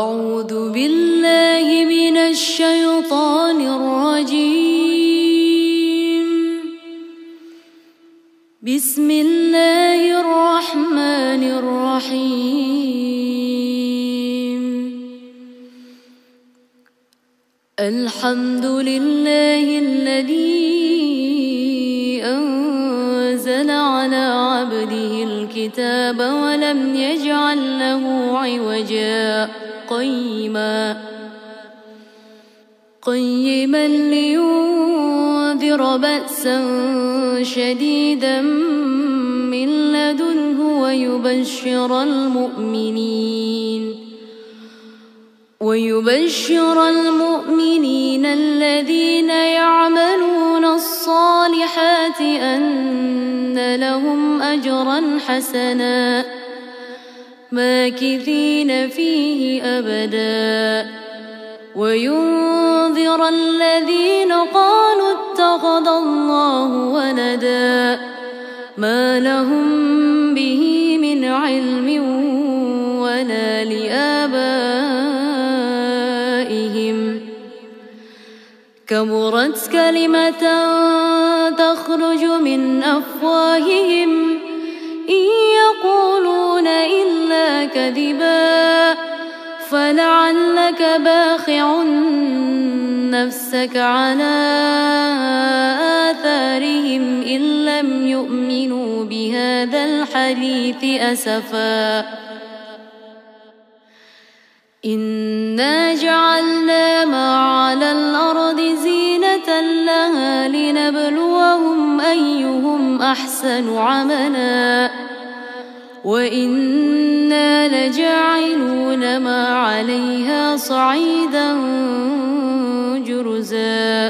أعوذ بالله من الشيطان الرجيم. بسم الله الرحمن الرحيم. الحمد لله الذي أنزل على عبده الكتاب ولم يجعل له عوجا قيما لينذر بأسا شديدا من لدنه ويبشر المؤمنين الذين يعملون الصالحات أن لهم أجرا حسنا ماكثين فيه أبدا، وينذر الذين قالوا اتخذ الله ولدا ما لهم به من علم ولا لآبائهم. كبرت كلمة تخرج من أفواههم إن يقولون إلا كذبا، فلعلك باخع نفسك على آثارهم إن لم يؤمنوا بهذا الحديث أسفا. إنا جعلنا ما على الأرض زينة لها لنبلوهم أيهم أحسن عملا، وإنا لجاعلون ما عليها صعيدا جرزا.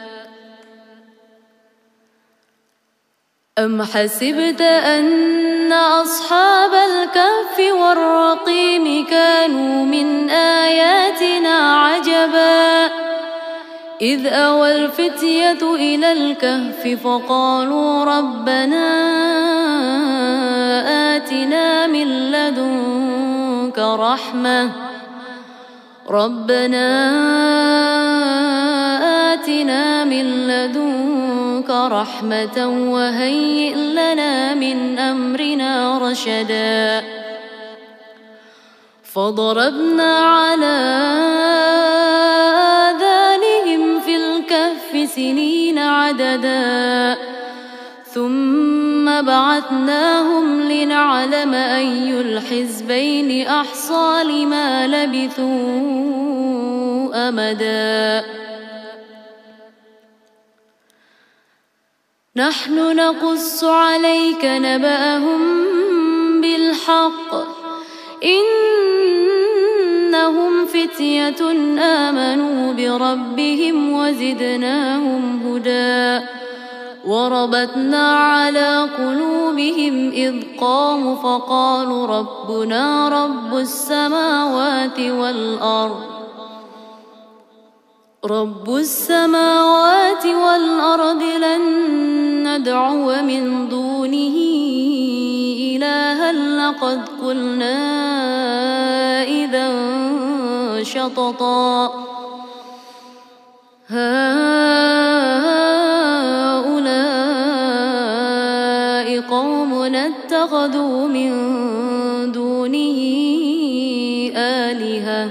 أم حسبت أن أصحاب الكهف والرقيم كانوا من آياتنا عجبا إذ أوى الفتية إلى الكهف فقالوا ربنا آتنا من لدنك رحمة وهيئ لنا من أمرنا رشدا. فضربنا على آذانهم في الكهف سنين عددا ثم بعثناهم لنعلم أي الحزبين أحصى لما لبثوا أمدا. نحن نقص عليك نبأهم بالحق إنهم فتية آمنوا بربهم وزدناهم هدى. وربطنا على قلوبهم إذ قاموا فقالوا ربنا رب السماوات والأرض لن ندعو من دونه إلها لقد قلنا إذا شططا. هؤلاء قومنا اتخذوا من دونه آلهة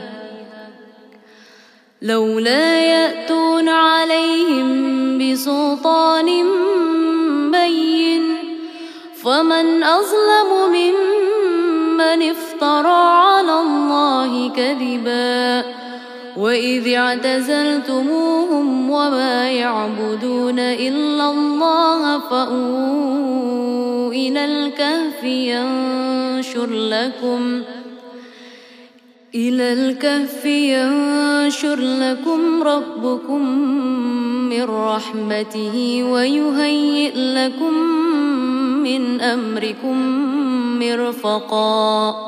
لولا يأتون عليهم بسلطان بين فمن أظلم ممن افترى على الله كذبا. وإذ اعتزلتموهم وما يعبدون إلا الله فأووا إلى الكهف ينشر لكم ربكم من رحمته ويهيئ لكم من أمركم مرفقا.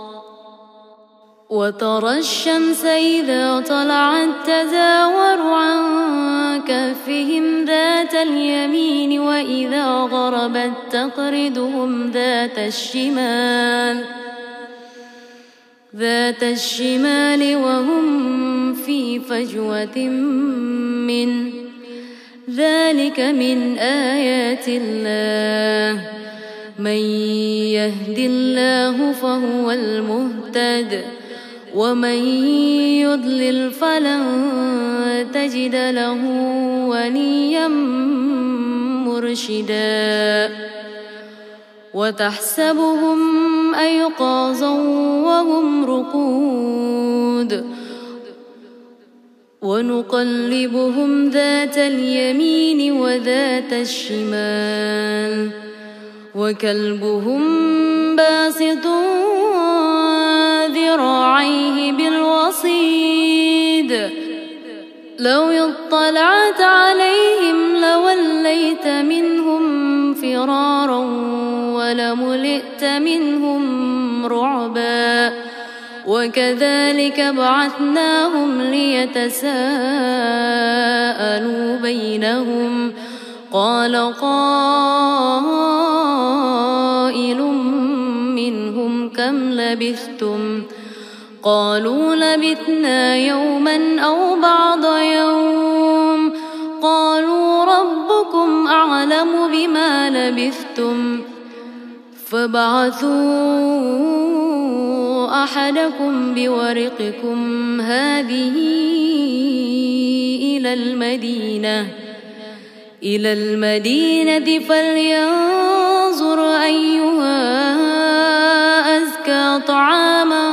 وترى الشمس إذا طلعت تزاور عن كهفهم ذات اليمين وإذا غربت تقرضهم ذات الشمال ذات الشمال وهم في فجوة منه ذلك من آيات الله من يهد الله فهو المهتد ومن يضلل فلن تجد له وليا مرشدا وتحسبهم أيقاظا وهم رقود ونقلبهم ذات اليمين وذات الشمال وكلبهم باسط ذراعيه بالوصيد لو اطلعت عليهم لوليت منهم فرارا ولملئت منهم رعبا وكذلك بعثناهم ليتساءلوا بينهم قال قائل منهم كم لبثتم قالوا لبثنا يوما أو بعض يوم قالوا ربكم أعلم بما لبثتم فابعثوا أحدكم بورقكم هذه إلى المدينة فلينظر أيها أزكى طعاما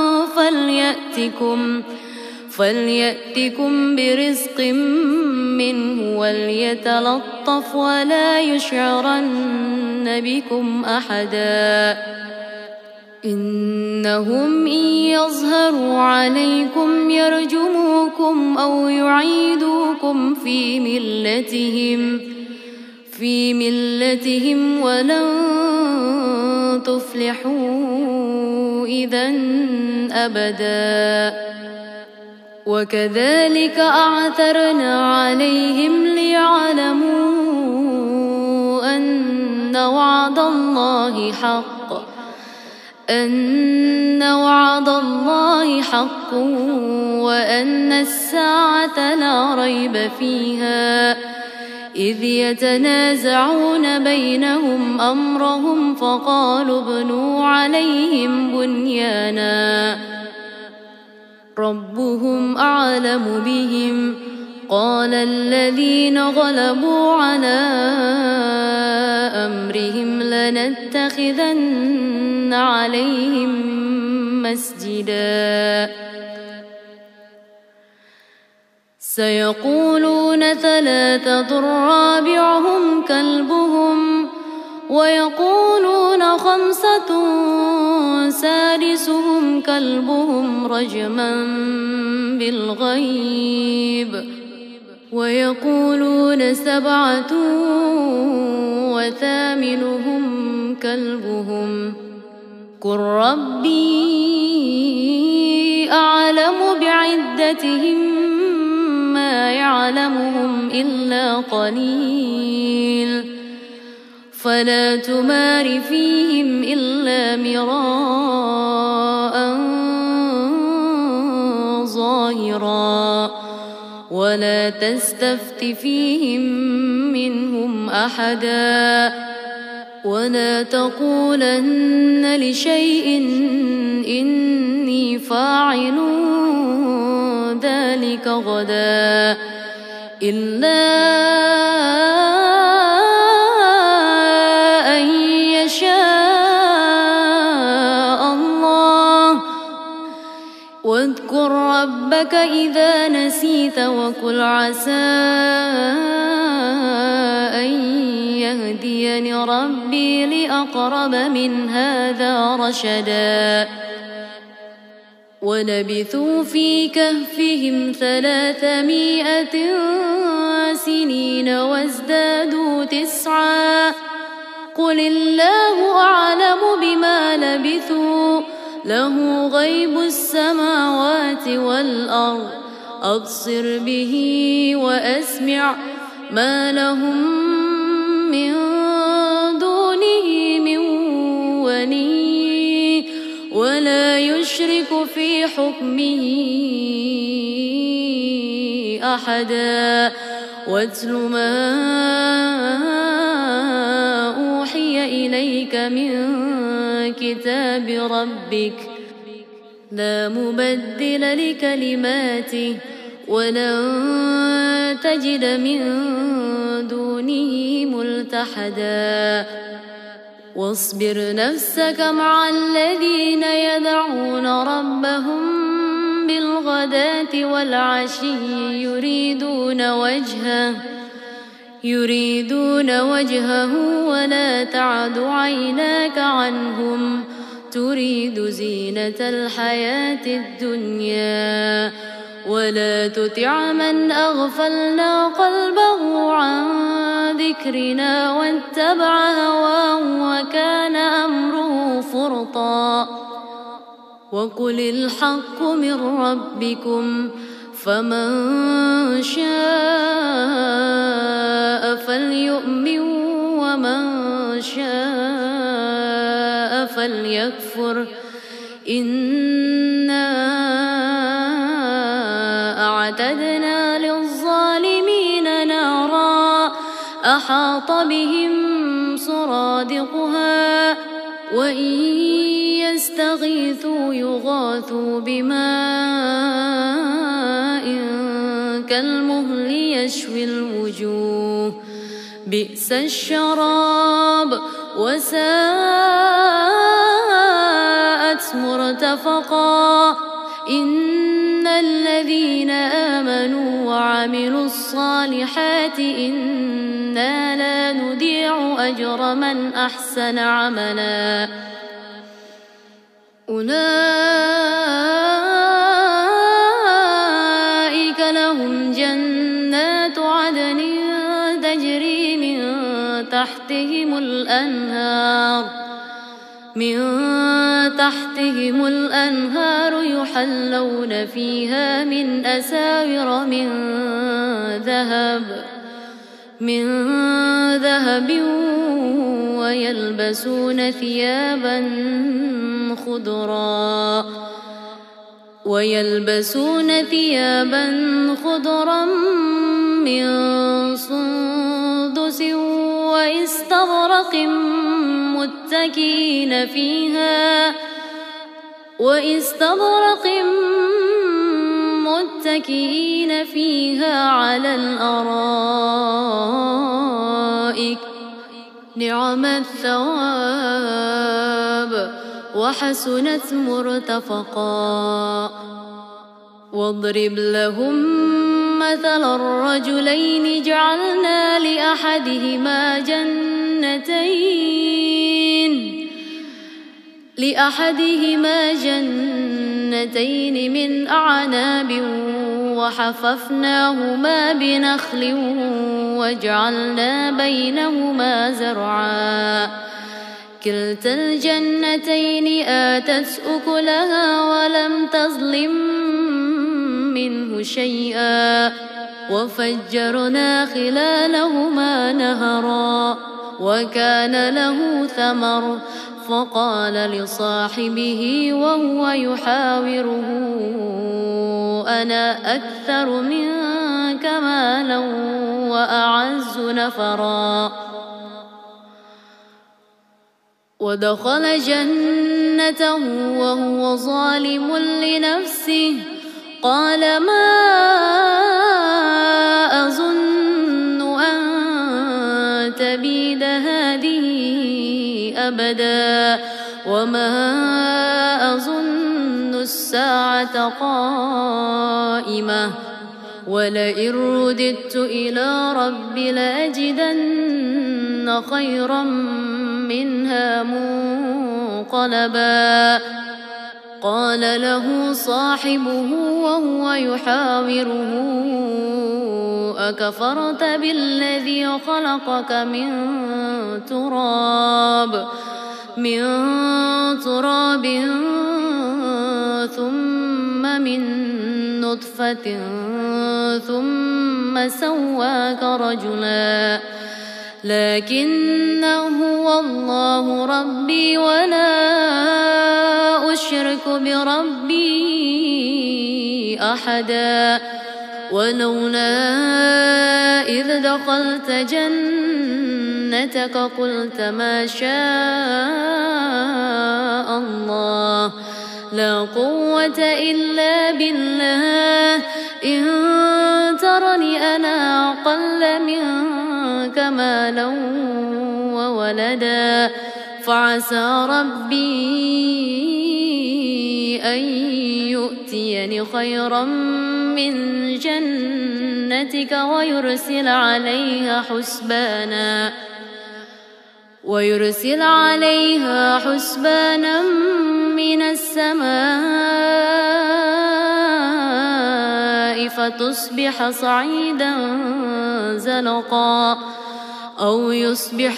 فليأتكم برزق منه وليتلطف ولا يشعرن بكم أحدا إنهم إن يظهروا عليكم يرجموكم أو يعيدوكم في ملتهم ولن تفلحوا إذا أبدا وكذلك أعثرنا عليهم ليعلموا أن وعد الله حق وأن الساعة لا ريب فيها إذ يتنازعون بينهم أمرهم فقالوا ابنوا عليهم بنيانا ربهم أعلم بهم قال الذين غلبوا على أمرهم لنتخذن عليهم مسجدا سيقولون ثلاثة رابعهم كلبهم ويقولون خمسة سادسهم كلبهم رجما بالغيب ويقولون سبعة وثامنهم كلبهم قل ربي أعلم بعدتهم ما يعلمهم إلا قليل فلا تمار فيهم إلا مراء ظاهرا ولا تستفت فيهم منهم أحدا ولا تقولن لشيء إني فاعل ذلك غدا إلا أن يشاء الله واذكر ربك إذا نسيت وقل عسى أن يهديني ربي لأقرب من هذا رشدا ولبثوا في كهفهم 300 سنين وازدادوا 9 قل الله أعلم بما لبثوا له غيب السماوات والأرض أبصر به وأسمع ما لهم من دونه من ولي ولا يشرك في حكمه أحدا واتل ما أوحي إليك من كتاب ربك لا مبدل لكلماته ولن تجد من دونه ملتحدا واصبر نفسك مع الذين يدعون ربهم بالغداة والعشي يريدون وجهه ولا تعد عيناك عنهم تريد زينة الحياة الدنيا ولا تطع من أغفلنا قلبه عن ذكرنا واتبع هواه وكان أمره فرطا وقل الحق من ربكم فمن شاء فليؤمن ومن شاء فليكفر إنا أعتدنا للظالمين نارا أحاط بهم سرادقها وإن يستغيثوا يغاثوا بماء كالمهل يشوي الوجوه بئس الشراب وساءت مرتفقا إن الذين آمنوا وعملوا الصالحات إنا لا نضيع أجر من أحسن عملا أولئك لهم جنات عدن تجري من تحتهم الأنهار يحلون فيها من أساور من ذهب ويلبسون ثيابا خضرا من سندس واستبرق متكئين فيها على الأرائك نعم الثواب وحسنت مرتفقا واضرب لهم مثل الرجلين جعلنا لأحدهما جنتين من أعناب وحففناهما بنخل وجعلنا بينهما زرعا كلتا الجنتين آتت أكلها ولم تظلم منه شيئا وفجرنا خلالهما نهرا وكان له ثمر فقال لصاحبه وهو يحاوره أنا أكثر منك مالا وأعز نفرا ودخل جنته وهو ظالم لنفسه قال ما أظن أن تبيد هذه أبدا وما أظن الساعة قائمة ولئن رددت إلى ربي لأجدن خيرا منها منقلبا قال له صاحبه وهو يحاوره أكفرت بالذي خلقك من تراب ثم من نطفة ثم سواك رجلا لكن هو الله ربي ولا أشرك بربي أحدا ولولا إذ دخلت جنتك قلت ما شاء الله لا قوة إلا بالله إن ترني أنا أقل منك مالا وولدا فعسى ربي أن يؤتيني خيرا من جنتك ويرسل عليها حسبانا من السماء فتصبح صعيدا زلقا أو يصبح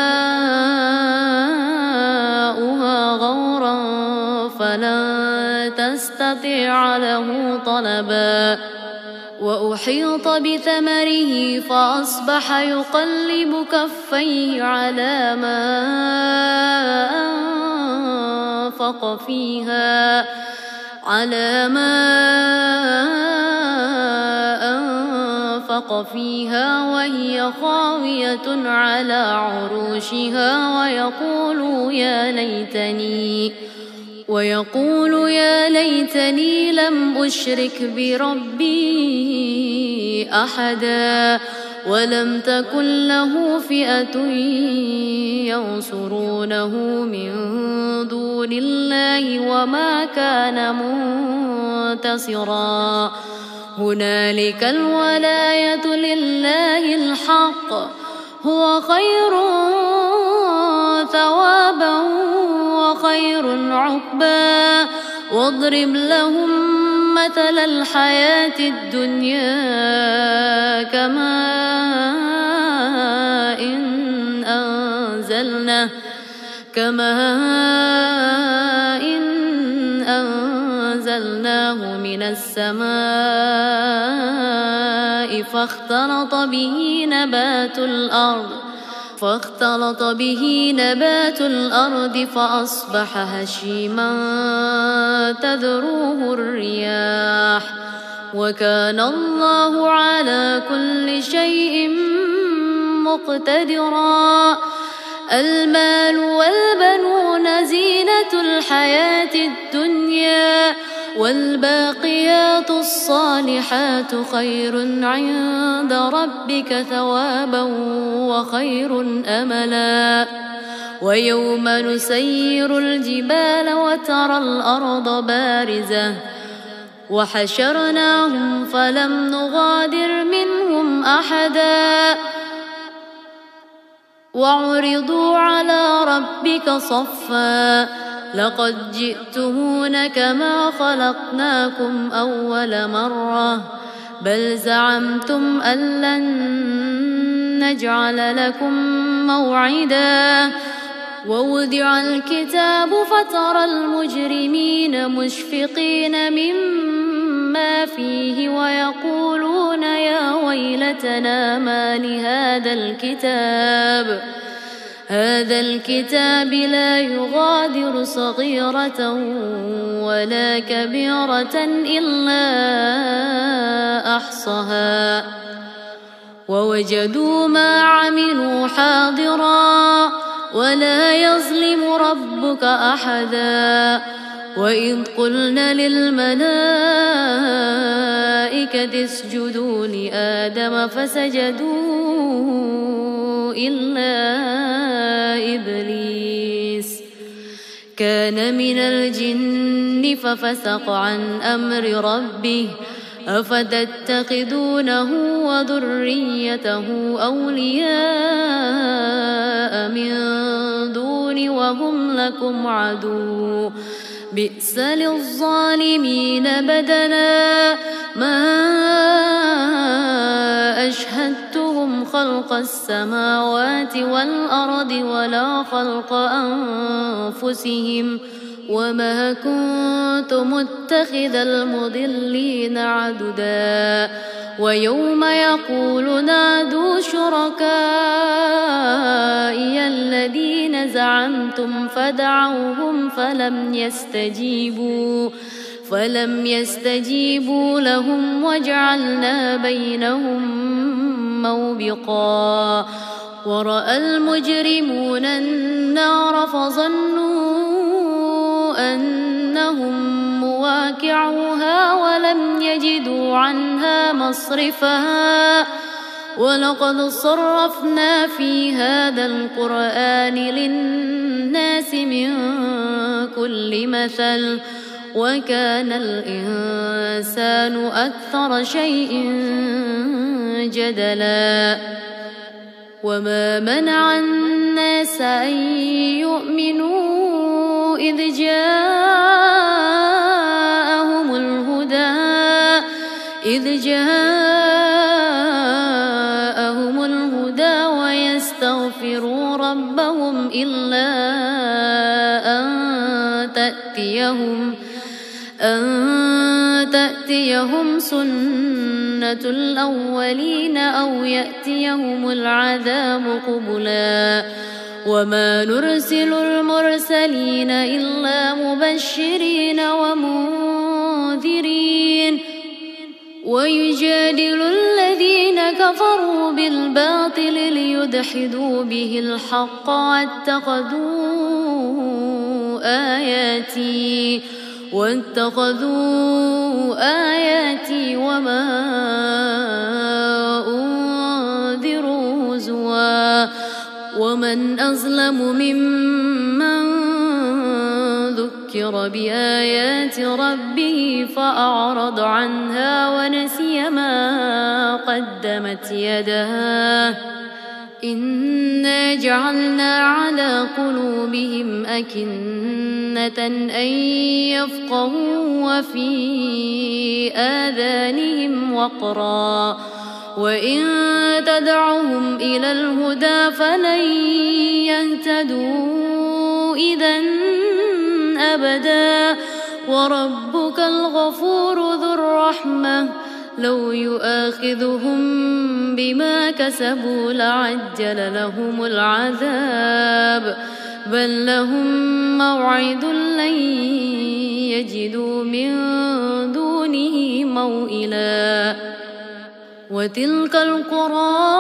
ماؤها غورا فلن تستطيع له طلبا وأحيط بثمره فأصبح يقلب كفيه على ما أنفق فيها وهي خاوية على عروشها ويقول يا ليتني لم أشرك بربي أحدا ولم تكن له فئة ينصرونه من دون الله وما كان منتصرا هنالك الولاية لله الحق هو خير ثوابا وخير عقبا واضرب لهم مثل الحياة الدنيا كماء إن أنزلناه من السماء فاختلط به نبات الأرض فأصبح هشيما تذروه الرياح وكان الله على كل شيء مقتدرا المال والبنون زينة الحياة الدنيا والباقيات الصالحات خير عند ربك ثوابا وخير أملا ويوم نسير الجبال وترى الأرض بارزة وحشرناهم فلم نغادر منهم أحدا وعرضوا على ربك صفا لقد جئتمون كما خلقناكم أول مرة بل زعمتم أن لن نجعل لكم موعدا ووضع الكتاب فترى المجرمين مشفقين مما فيه ويقولون يا ويلتنا ما لهذا الكتاب لا يغادر صغيرة ولا كبيرة إلا أحصاها ووجدوا ما عملوا حاضرا ولا يظلم ربك أحدا وإذ قلنا للملائكة اسجدوا لآدم فسجدوا إلا إبليس كان من الجن ففسق عن أمر ربه أفتتخذونه وذريته أولياء من دون وهم لكم عدو بئس للظالمين بدلا ما أشهدتهم خلق السماوات والأرض ولا خلق أنفسهم وما كنت متخذ المضلين عضدا ويوم يقول نادوا شركائي الذين زعمتم فدعوهم فلم يستجيبوا لهم وجعلنا بينهم موبقا ورأى المجرمون النار فظنوا أنهم مواقعوها ولم يجدوا عنها مصرفا ولقد صرفنا في هذا القرآن للناس من كل مثل وكان الإنسان أكثر شيء جدلا وما منع الناس أن يؤمنوا إذ جاءهم الهدى ويستغفروا ربهم إلا أن تأتيهم سنة الأولين أو يأتيهم العذاب قبلا وما نرسل المرسلين إلا مبشرين ومنذرين ويجادل الذين كفروا بالباطل ليدحضوا به الحق واتخذوا آياتي وما أنذروا هزوا ومن أظلم ممن ذكر بآيات ربه فأعرض عنها ونسي ما قدمت يداه إنا جعلنا على قلوبهم أكنة أن يفقهوا وفي آذانهم وقرا وإن تدعهم إلى الهدى فلن يهتدوا إذا أبدا وربك الغفور ذو الرحمة لو يؤاخذهم بما كسبوا لعجل لهم العذاب بل لهم موعد لن يجدوا من دونه موئلا وتلك القرى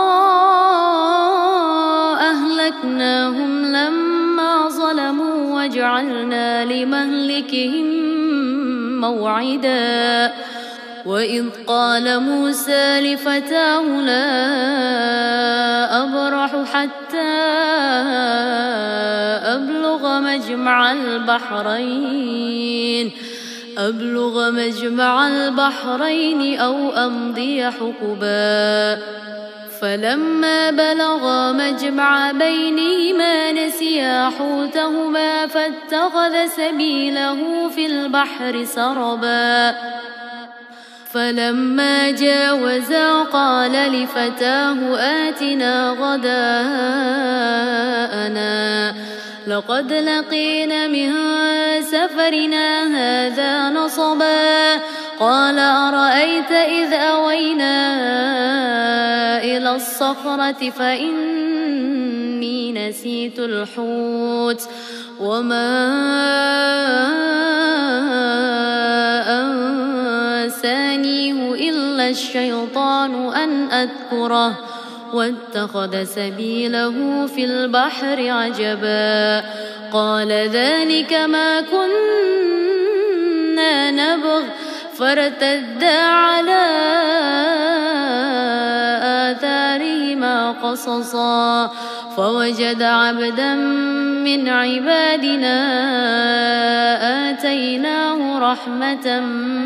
أهلكناهم لما ظلموا وجعلنا لمهلكهم موعدا وإذ قال موسى لفتاه لا أبرح حتى أبلغ مجمع البحرين أو أمضي حقبا فلما بلغا مجمع بينهما نسيا حوتهما فاتخذ سبيله في البحر سربا فلما جاوزا قال لفتاه آتنا غداءنا لقد لقينا من سفرنا هذا نصبا قال أرأيت إذ أوينا إلى الصخرة فإني نسيت الحوت وما أنسانيه إلا الشيطان أن أذكره واتخذ سبيله في البحر عجبا قال ذلك ما كنا نبغ فارتدا على آثارهما قصصا فوجد عبدا من عبادنا آتيناه رحمة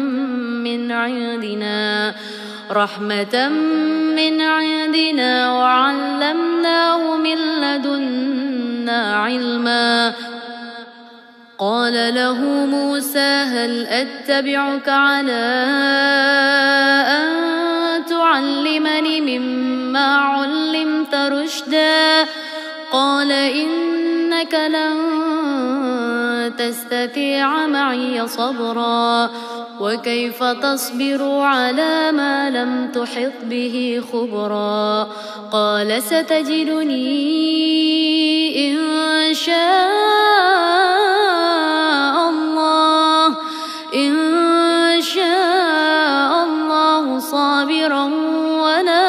من عندنا وعلمناه من لدنا علما قال له موسى هل أتبعك على أن تعلمني مما علمت رشدا قال إنك لن تستطيع معي صبرا وكيف تصبر على ما لم تحط به خبرا قال ستجدني إن شاء الله صابرا ولا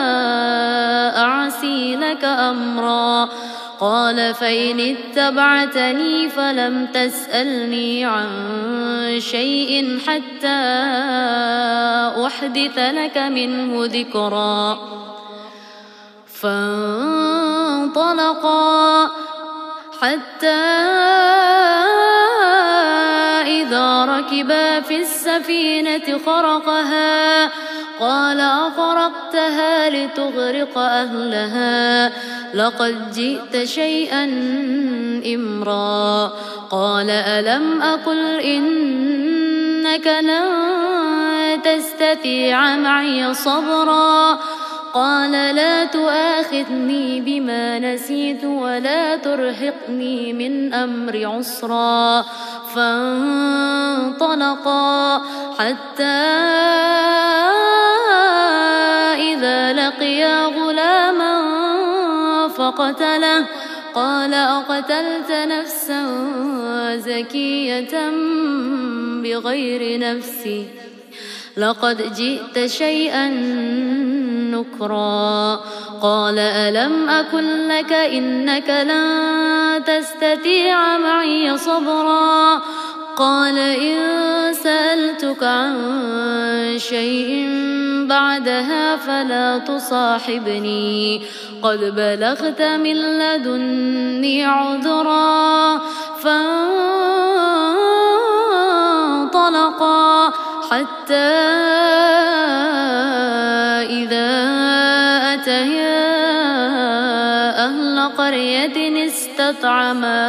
أعصي لك أمرا قال فإن اتبعتني فلم تسألني عن شيء حتى أحدث لك منه ذكرا فانطلقا حتى إذا ركبا في السفينة خرقها قال أخرقتها لتغرق أهلها لقد جئت شيئا إمرا قال ألم أقل إنك لن تستطيع معي صبرا قال لا تؤاخذني بما نسيت ولا ترهقني من أمر عسرا فانطلقا حتى إذا لقيا غلاما فقتله قال أقتلت نفسا زكية بغير نفس لقد جئت شيئا نكرا قال ألم أقل لك إنك لن تستطيع معي صبرا قال إن سألتك عن شيء بعدها فلا تصاحبني قد بلغت من لدني عذرا فانطلقا حتى إذا أتيا أهل قرية استطعما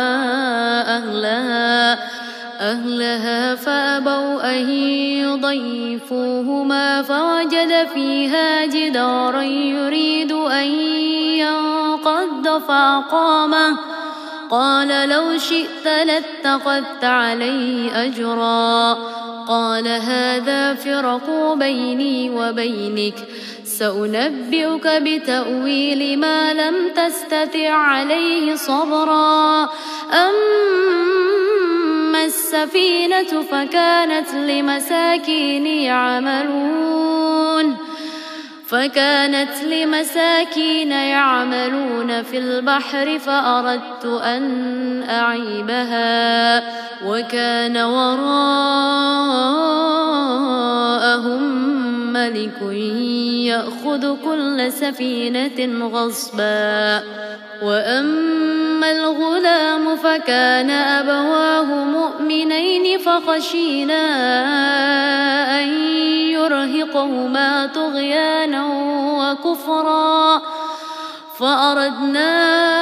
أهلها فأبوا أن يضيفوهما فوجد فيها جدارا يريد أن ينقض فأقامه قال لو شئت لاتخذت عليه أجرا قال هذا فراق بيني وبينك سأنبئك بتأويل ما لم تستطع عليه صبرا أما السفينة فكانت لمساكين يعملون في البحر فأردت أن أعيبها وكان وراءهم ملك يأخذ كل سفينة غصبا وأما الغلام فكان أبواه مؤمنين فخشينا أن يرهقهما طغيانا وكفرا فأردنا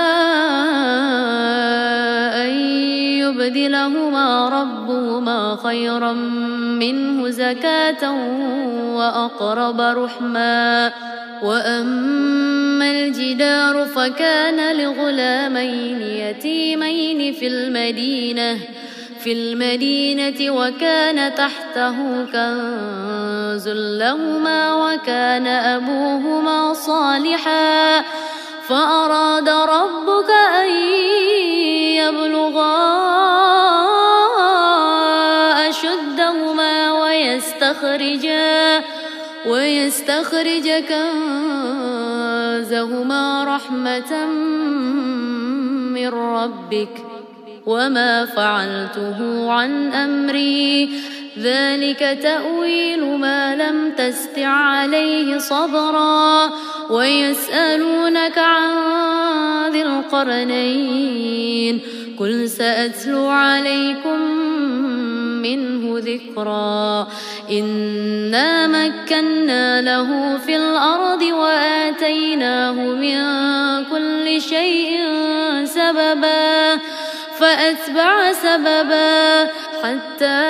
أن يبدلهما ربهما خيرا منه زكاة وأقرب رحما وأما الجدار فكان لغلامين يتيمين في المدينة وكان تحته كنز لهما وكان أبوهما صالحا فأراد ربك أن يبلغا أشدهما ويستخرج كنزهما رحمة من ربك وما فعلته عن أمري ذلك تأويل ما لم تستع عليه صبرا ويسألونك عن ذي القرنين قل سأتلو عليكم منه ذكرا إنا مكنا له في الأرض وآتيناه من كل شيء سببا فأتبع سببا حتى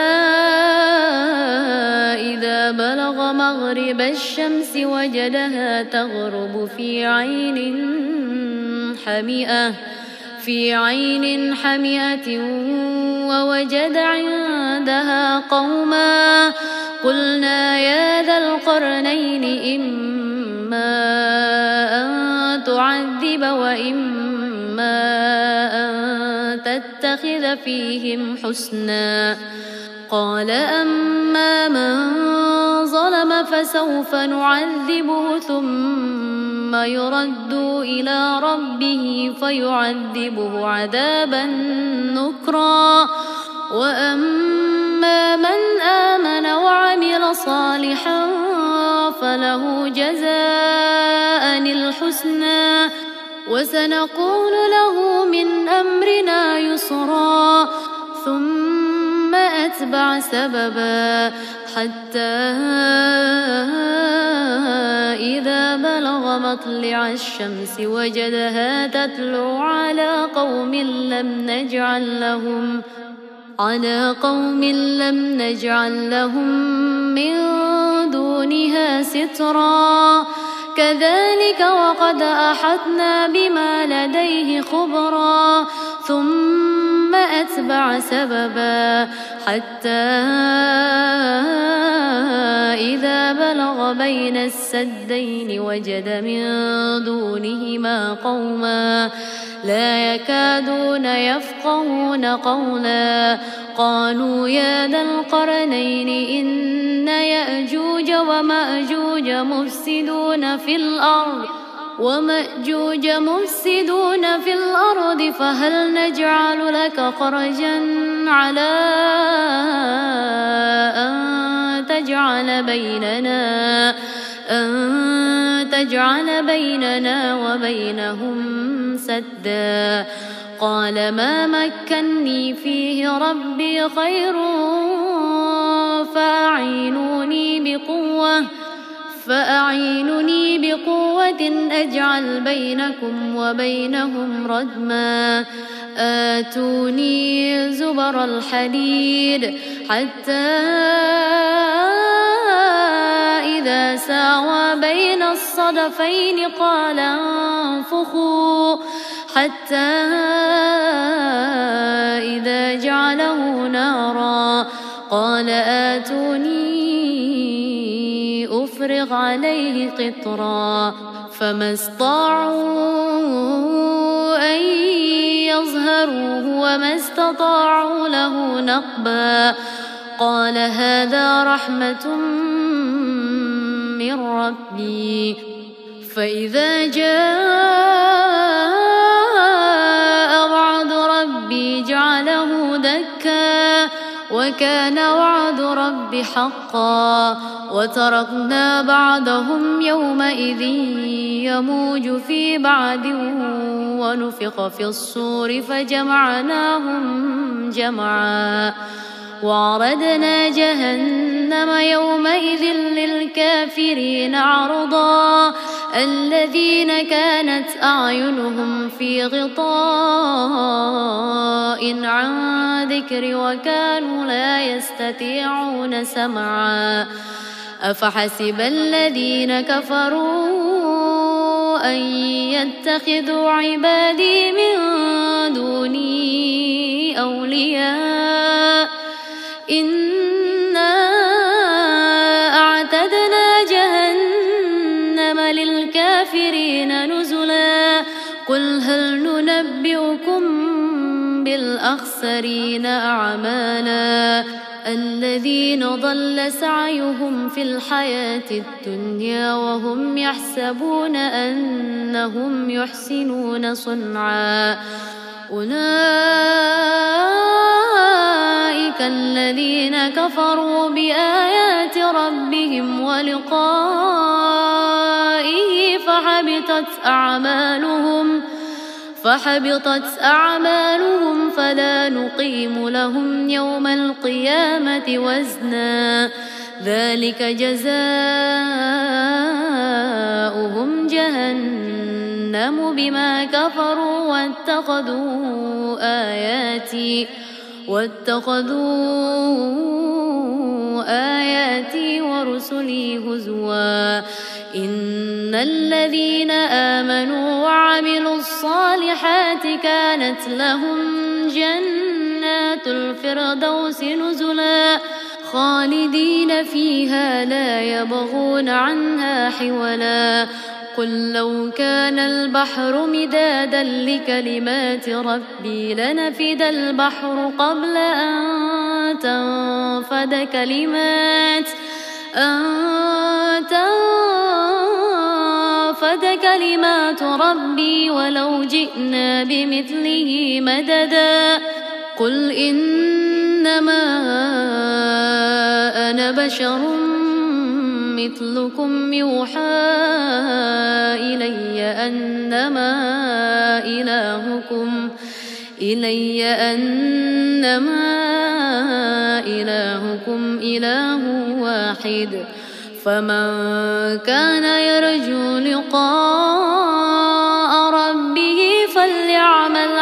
إذا بلغ مغرب الشمس وجدها تغرب في عين حمئة في عين حمئة ووجد عندها قوما قلنا يا ذا القرنين إما أن تعذب وإما أن تتخذ فيهم حسنا قال أما من ظلم فسوف نعذبه ثم يرد إلى ربه فيعذبه عذابا نكرا وأما من آمن وعمل صالحا فله جزاء الحسنى وسنقول له من أمرنا يسرا ثم أتبع سببا حتى إذا بلغ مطلع الشمس وجدها تطلع على قوم لم نجعل لهم من دونها سترا كذلك وقد أحطنا بما لديه خبرا ثم أتبع سببا حتى إذا بلغ بين السدين وجد من دونهما قوما لا يكادون يفقهون قولا قالوا يا ذا القرنين إن يأجوج ومأجوج مفسدون في الأرض فهل نجعل لك خرجا على أن تجعل بيننا وبينهم سدا قال ما مكني فيه ربي خير فأعينوني بقوة أجعل بينكم وبينهم ردما آتوني زبر الحديد حتى إذا ساوى بين الصدفين قال انفخوا حتى إذا جعله نارا قال آتوني أفرغ عليه قطرا فما استطاعوا أن يظهروه وما استطاعوا له نقبا قال هذا رحمة من ربي فإذا جاء وعد ربي جعله دكا وكان وعد ربي حقا وتركنا بعضهم يومئذ يموج في بعد ونفخ في الصور فجمعناهم جمعا وعرضنا جهنم يومئذ للكافرين عرضا الذين كانت أعينهم في غطاء عن ذكري وكانوا لا يستطيعون سمعا أفحسب الذين كفروا أن يتخذوا عبادي من دوني أولياء إنا أعتدنا جهنم للكافرين نزلا قل هل ننبئكم بالأخسرين أعمالا الذين ضل سعيهم في الحياة الدنيا وهم يحسبون أنهم يحسنون صنعا أولئك الذين كفروا بآيات ربهم ولقائه فحبطت أعمالهم فلا نقيم لهم يوم القيامة وزنا ذلك جزاؤهم جهنم بما كفروا واتخذوا واتخذوا آياتي ورسلي هزوا إن الذين آمنوا وعملوا الصالحات كانت لهم جنات الفردوس نزلا خالدين فيها لا يبغون عنها حولا قل لو كان البحر مدادا لكلمات ربي لنفد البحر قبل أن تنفد كلمات ربي ولو جئنا بمثله مددا قل إنما أنا بشر مثلكم يوحى إلي أنما إلهكم إله واحد فمن كان يرجو لقاء ربه فليعمل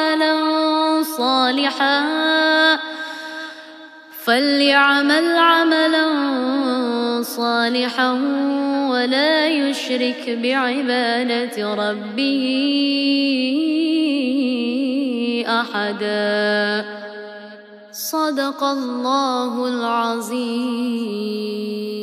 عملا صالحا ولا يشرك بعبادة ربه أحدا صدق الله العظيم.